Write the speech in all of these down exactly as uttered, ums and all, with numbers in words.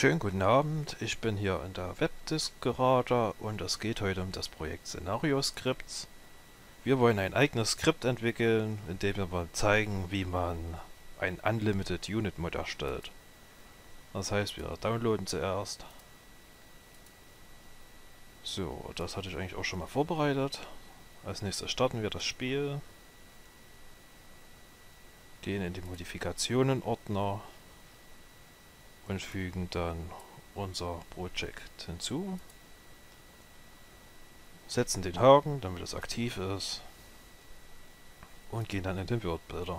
Schönen guten Abend, ich bin hier in der Webdisk gerade und es geht heute um das Projekt Szenario Scripts. Wir wollen ein eigenes Skript entwickeln, in dem wir mal zeigen, wie man ein Unlimited Unit Mod erstellt. Das heißt, wir downloaden zuerst. So, das hatte ich eigentlich auch schon mal vorbereitet. Als nächstes starten wir das Spiel. Gehen in die Modifikationen-Ordner und fügen dann unser Projekt hinzu. Setzen den Haken, damit es aktiv ist und gehen dann in den World-Builder.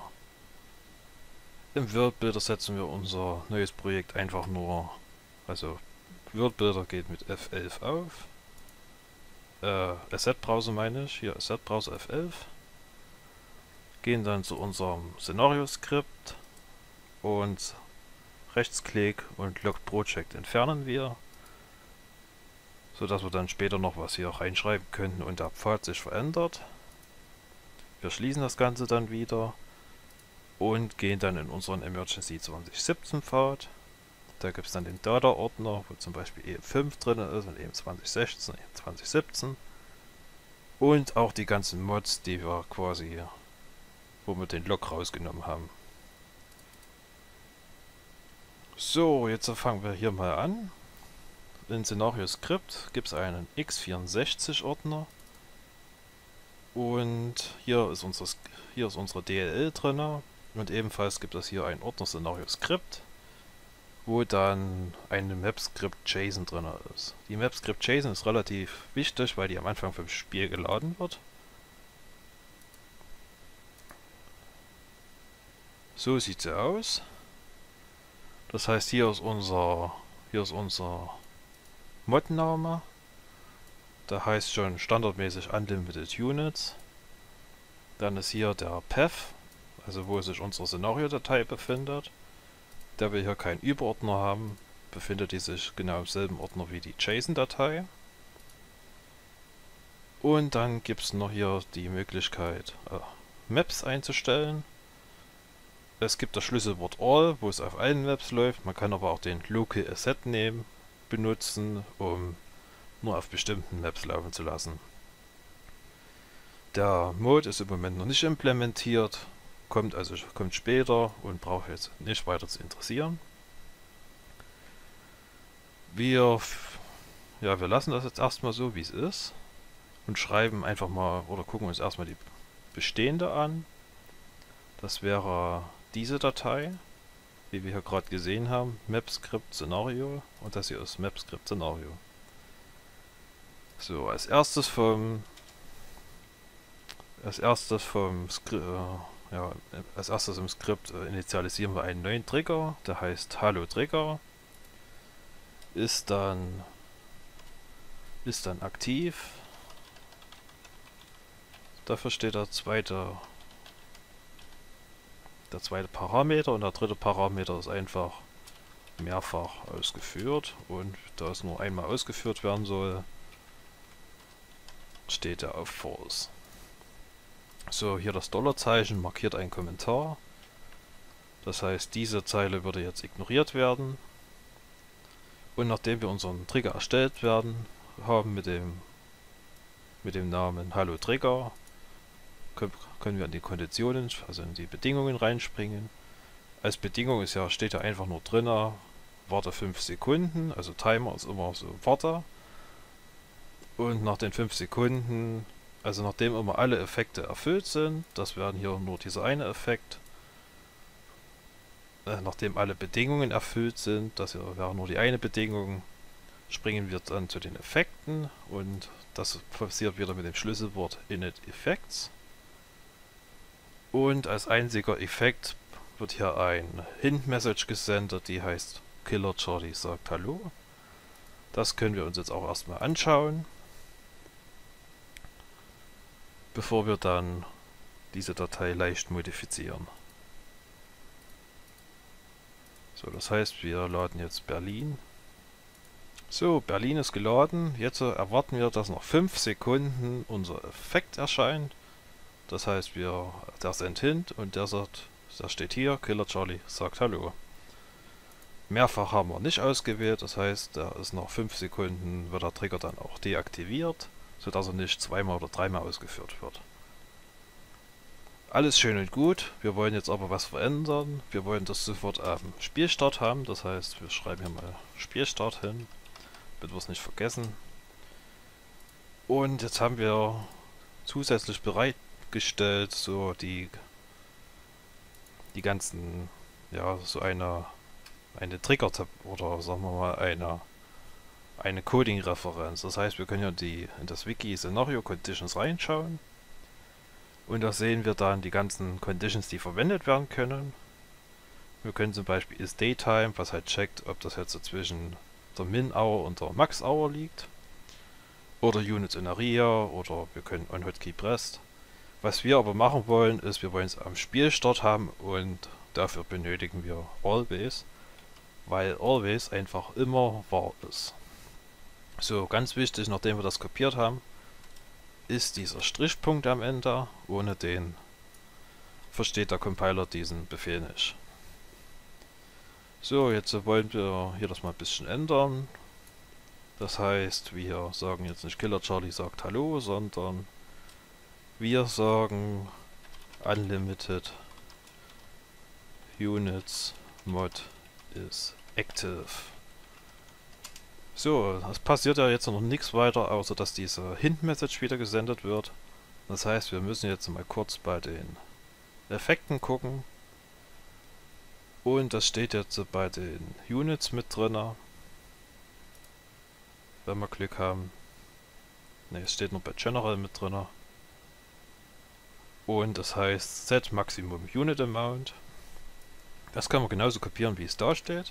Im World-Builder setzen wir unser neues Projekt einfach nur, also World-Builder geht mit F elf auf, äh, Asset-Browser meine ich, hier Asset-Browser F elf, gehen dann zu unserem Szenario-Skript und Rechtsklick und Locked Project entfernen wir, sodass wir dann später noch was hier reinschreiben könnten und der Pfad sich verändert. Wir schließen das Ganze dann wieder und gehen dann in unseren Emergency zwanzig siebzehn Pfad. Da gibt es dann den Data-Ordner, wo zum Beispiel E M fünf drin ist und E M zwanzig sechzehn, E M zwanzig siebzehn und auch die ganzen Mods, die wir quasi, wo wir den Log rausgenommen haben. So, jetzt fangen wir hier mal an. In Szenario Script gibt es einen x vierundsechzig Ordner und hier ist, unser, hier ist unsere D L L drin und ebenfalls gibt es hier einen Ordner Szenario Script, wo dann eine Map-Script JSON drin ist. Die Map-Script JSON ist relativ wichtig, weil die am Anfang vom Spiel geladen wird. So sieht sie aus. Das heißt, hier ist unser, hier ist unser Mod-Name. Da heißt schon standardmäßig Unlimited Units. Dann ist hier der Path, also wo sich unsere Szenario-Datei befindet. Da wir hier keinen Überordner haben, befindet die sich genau im selben Ordner wie die JSON-Datei. Und dann gibt es noch hier die Möglichkeit, äh, Maps einzustellen. Es gibt das Schlüsselwort All, wo es auf allen Maps läuft. Man kann aber auch den Local Asset Name benutzen, um nur auf bestimmten Maps laufen zu lassen. Der Mode ist im Moment noch nicht implementiert, kommt also kommt später und braucht jetzt nicht weiter zu interessieren. Wir, ja, wir lassen das jetzt erstmal so, wie es ist und schreiben einfach mal oder gucken uns erstmal die bestehende an. Das wäre diese Datei, wie wir hier gerade gesehen haben, Map-Script Szenario, und das hier ist Map-Script Szenario. So, als erstes vom als erstes vom Skript, äh, ja, als erstes im Skript äh, initialisieren wir einen neuen Trigger, der heißt Hallo Trigger, ist dann ist dann aktiv. Dafür steht der zweite der zweite Parameter und der dritte Parameter ist einfach mehrfach ausgeführt, und da es nur einmal ausgeführt werden soll, steht er auf False. So, hier das Dollarzeichen markiert einen Kommentar. Das heißt, diese Zeile würde jetzt ignoriert werden. Und nachdem wir unseren Trigger erstellt werden haben mit dem mit dem Namen Hallo Trigger, können wir in die Konditionen, also in die Bedingungen reinspringen. Als Bedingung ist ja, steht ja einfach nur drin, warte fünf Sekunden, also Timer ist immer so warte. Und nach den fünf Sekunden, also nachdem immer alle Effekte erfüllt sind, das wären hier nur dieser eine Effekt, äh, nachdem alle Bedingungen erfüllt sind, das hier wäre nur die eine Bedingung, springen wir dann zu den Effekten, und das passiert wieder mit dem Schlüsselwort Init Effects. Und als einziger Effekt wird hier ein Hint-Message gesendet, die heißt Killer Charlie sagt Hallo. Das können wir uns jetzt auch erstmal anschauen, bevor wir dann diese Datei leicht modifizieren. So, das heißt, wir laden jetzt Berlin. So, Berlin ist geladen. Jetzt erwarten wir, dass nach fünf Sekunden unser Effekt erscheint. Das heißt, wir, der sendet Hint und der sagt, das steht hier, Killer Charlie sagt Hallo. Mehrfach haben wir nicht ausgewählt, das heißt, da ist nach fünf Sekunden wird der Trigger dann auch deaktiviert, sodass er nicht zweimal oder dreimal ausgeführt wird. Alles schön und gut, wir wollen jetzt aber was verändern. Wir wollen das sofort am Spielstart haben, das heißt, wir schreiben hier mal Spielstart hin, damit wir es nicht vergessen. Und jetzt haben wir zusätzlich bereitgestellt so die, die ganzen, ja, so eine, eine Trigger-Tab oder sagen wir mal eine, eine Coding-Referenz. Das heißt, wir können ja die, in das Wiki Scenario Conditions reinschauen. Und da sehen wir dann die ganzen Conditions, die verwendet werden können. Wir können zum Beispiel isDaytime, was halt checkt, ob das jetzt so zwischen der Min-Hour und der Max-Hour liegt. Oder Units in Area, oder wir können onHotKeyPressed. Was wir aber machen wollen, ist, wir wollen es am Spielstart haben und dafür benötigen wir Always, weil Always einfach immer wahr ist. So, ganz wichtig, nachdem wir das kopiert haben, ist dieser Strichpunkt am Ende, ohne den versteht der Compiler diesen Befehl nicht. So, jetzt wollen wir hier das mal ein bisschen ändern. Das heißt, wir sagen jetzt nicht Killer Charlie sagt Hallo, sondern wir sagen Unlimited Units Mod is active. So, es passiert ja jetzt noch nichts weiter, außer dass diese Hint-Message wieder gesendet wird. Das heißt, wir müssen jetzt mal kurz bei den Effekten gucken. Und das steht jetzt bei den Units mit drin. Wenn wir Glück haben. Ne, es steht nur bei General mit drin. Und das heißt Set Maximum Unit Amount. Das kann man genauso kopieren, wie es da steht.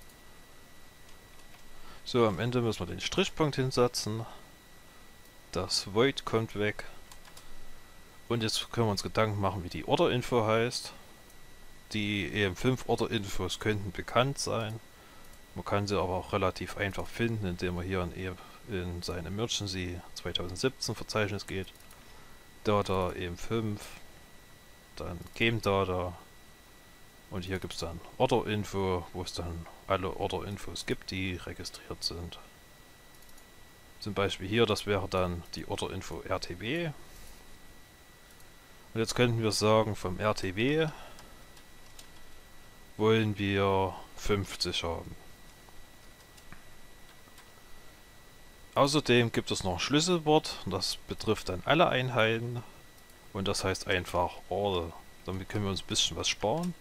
So, am Ende müssen wir den Strichpunkt hinsetzen. Das Void kommt weg. Und jetzt können wir uns Gedanken machen, wie die Order-Info heißt. Die E M fünf Order-Infos könnten bekannt sein. Man kann sie aber auch relativ einfach finden, indem man hier in, e in sein Emergency zwanzig siebzehn Verzeichnis geht. Data E M fünf, dann Game Data und hier gibt es dann Order-Info, wo es dann alle Order-Infos gibt, die registriert sind. Zum Beispiel hier, das wäre dann die Order-Info R T W. Und jetzt könnten wir sagen, vom R T W wollen wir fünfzig haben. Außerdem gibt es noch ein Schlüsselwort, das betrifft dann alle Einheiten und das heißt einfach all. Damit können wir uns ein bisschen was sparen.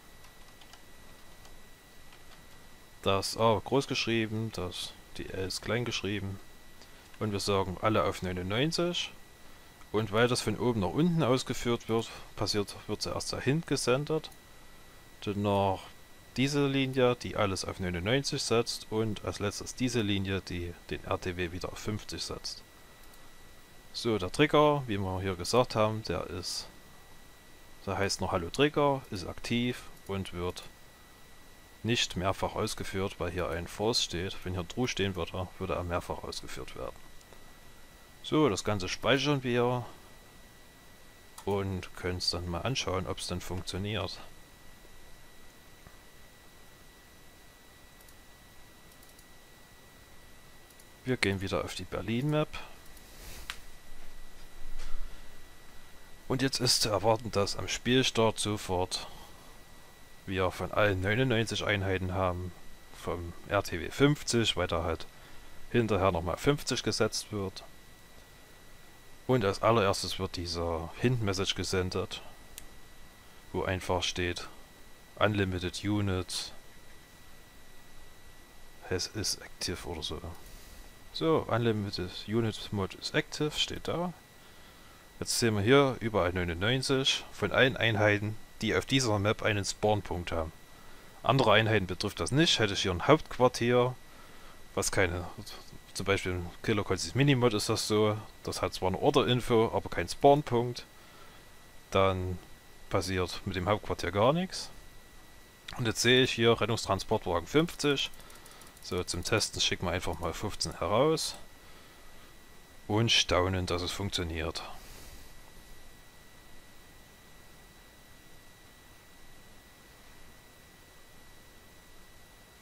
Das A groß geschrieben, das die L ist klein geschrieben und wir sagen alle auf neunundneunzig. Und weil das von oben nach unten ausgeführt wird, passiert, wird zuerst der Hint gesendet, danach diese Linie, die alles auf neunundneunzig setzt und als letztes diese Linie, die den R T W wieder auf fünfzig setzt. So, der Trigger, wie wir hier gesagt haben, der ist, der heißt noch Hallo Trigger, ist aktiv und wird nicht mehrfach ausgeführt, weil hier ein False steht. Wenn hier True stehen würde, würde er mehrfach ausgeführt werden. So, das Ganze speichern wir und können es dann mal anschauen, ob es dann funktioniert. Wir gehen wieder auf die Berlin Map. Und jetzt ist zu erwarten, dass am Spielstart sofort wir von allen neunundneunzig Einheiten haben, vom R T W fünfzig, weil da halt hinterher nochmal fünfzig gesetzt wird. Und als allererstes wird dieser Hint-Message gesendet, wo einfach steht Unlimited Units has is active oder so. So, Unlimited Unit Mod is active steht da. Jetzt sehen wir hier überall neunundneunzig von allen Einheiten, die auf dieser Map einen Spawnpunkt haben. Andere Einheiten betrifft das nicht. Hätte ich hier ein Hauptquartier, was keine, zum Beispiel im Killer Consis Minimod ist das so, das hat zwar eine Order-Info, aber kein Spawnpunkt, dann passiert mit dem Hauptquartier gar nichts. Und jetzt sehe ich hier Rettungstransportwagen fünfzig. So, zum Testen schicken wir einfach mal fünfzehn heraus und staunen, dass es funktioniert.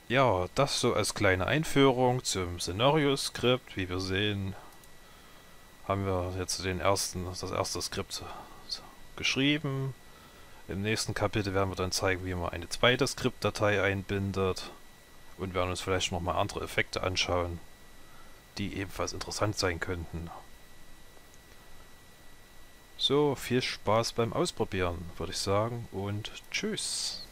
Ja, das so als kleine Einführung zum Szenario-Skript. Wie wir sehen, haben wir jetzt den ersten, das erste Skript geschrieben. Im nächsten Kapitel werden wir dann zeigen, wie man eine zweite Skriptdatei einbindet und werden uns vielleicht nochmal andere Effekte anschauen, die ebenfalls interessant sein könnten. So, viel Spaß beim Ausprobieren, würde ich sagen, und tschüss.